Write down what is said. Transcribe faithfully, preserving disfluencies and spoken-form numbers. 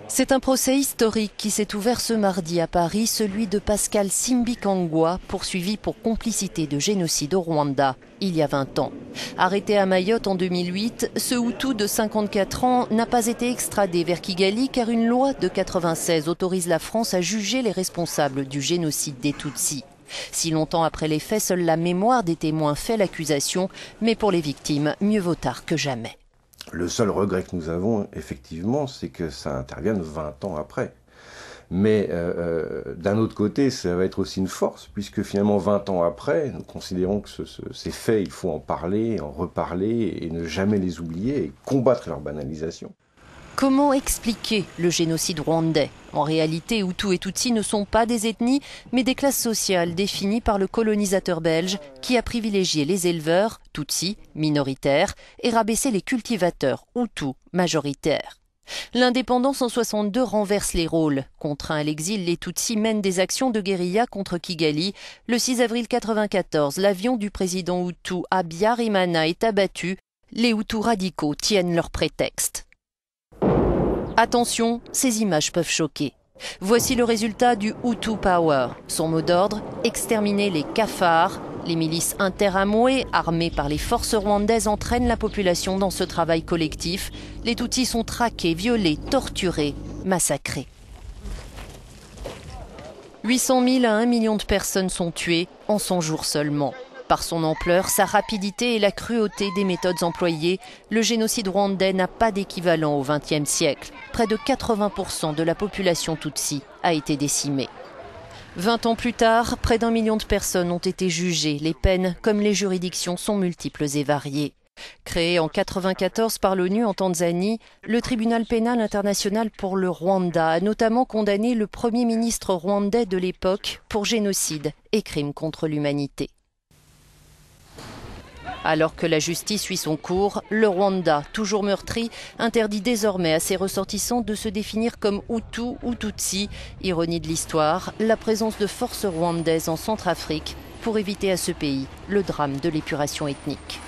C'est un procès historique qui s'est ouvert ce mardi à Paris, celui de Pascal Simbikangwa, poursuivi pour complicité de génocide au Rwanda, il y a vingt ans. Arrêté à Mayotte en deux mille huit, ce Hutu de cinquante-quatre ans n'a pas été extradé vers Kigali car une loi de quatre-vingt-seize autorise la France à juger les responsables du génocide des Tutsis. Si longtemps après les faits, seule la mémoire des témoins fait l'accusation, mais pour les victimes, mieux vaut tard que jamais. Le seul regret que nous avons, effectivement, c'est que ça intervienne vingt ans après. Mais euh, euh, d'un autre côté, ça va être aussi une force, puisque finalement, vingt ans après, nous considérons que ce, ce, ces faits, il faut en parler, en reparler, et ne jamais les oublier, et combattre leur banalisation. Comment expliquer le génocide rwandais? En réalité, Hutus et Tutsis ne sont pas des ethnies, mais des classes sociales définies par le colonisateur belge qui a privilégié les éleveurs, Tutsis, minoritaires, et rabaissé les cultivateurs, Hutus, majoritaires. L'indépendance en soixante-deux renverse les rôles. Contraints à l'exil, les Tutsis mènent des actions de guérilla contre Kigali. Le six avril quatre-vingt-quatorze, l'avion du président Hutu Habyarimana est abattu. Les Hutus radicaux tiennent leur prétexte. Attention, ces images peuvent choquer. Voici le résultat du Hutu Power. Son mot d'ordre, exterminer les cafards. Les milices interamouées, armées par les forces rwandaises, entraînent la population dans ce travail collectif. Les Tutsis sont traqués, violés, torturés, massacrés. huit cent mille à un million de personnes sont tuées en cent jours seulement. Par son ampleur, sa rapidité et la cruauté des méthodes employées, le génocide rwandais n'a pas d'équivalent au vingtième siècle. Près de quatre-vingts pour cent de la population Tutsi a été décimée. Vingt ans plus tard, près d'un million de personnes ont été jugées. Les peines, comme les juridictions, sont multiples et variées. Créé en quatre-vingt-quatorze par l'ONU en Tanzanie, le tribunal pénal international pour le Rwanda a notamment condamné le premier ministre rwandais de l'époque pour génocide et crimes contre l'humanité. Alors que la justice suit son cours, le Rwanda, toujours meurtri, interdit désormais à ses ressortissants de se définir comme Hutu ou Tutsi. Ironie de l'histoire, la présence de forces rwandaises en Centrafrique pour éviter à ce pays le drame de l'épuration ethnique.